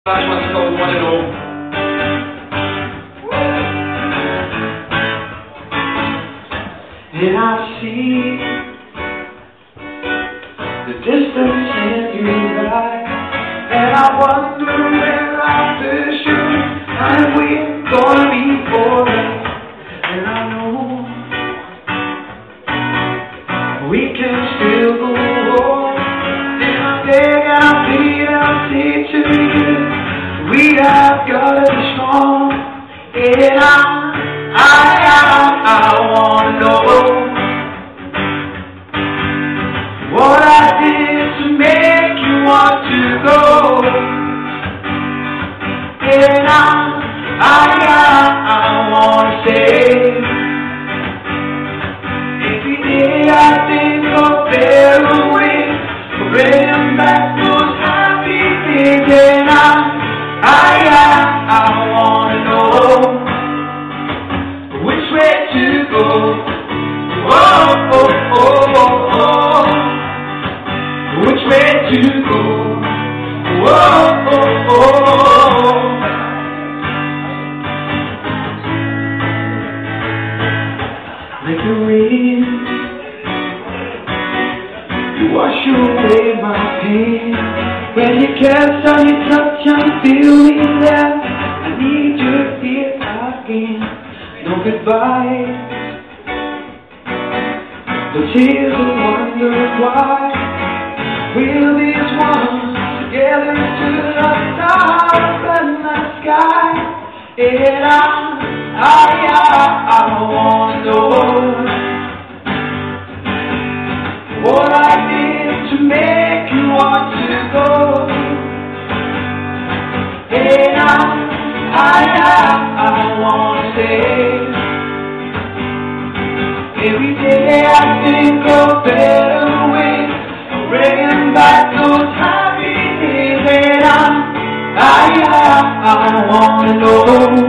Last one's called One and All. And I see the distance in your eyes, and I wonder where after should and we're gonna be forever. And I know we can still go on. And I beg, I plead, I say to you, we have got to be strong. And I wanna know what I did to make you want to go. And I wanna say, every day I think of better ways to bring back those happy days. And I wanna know which way to go. Oh, oh, oh, oh, oh. Which way to go? Oh, oh, oh. Like a rain, you wash away my pain. When you catch on your touch, I'm feeling that I need you here again. No goodbye, the tears of wonder why. Will these ones together to the stars in the sky? And I wanna know what I did to make you want to go. And I wanna say, every day I think of better ways of bringing back those happy days. And I wanna know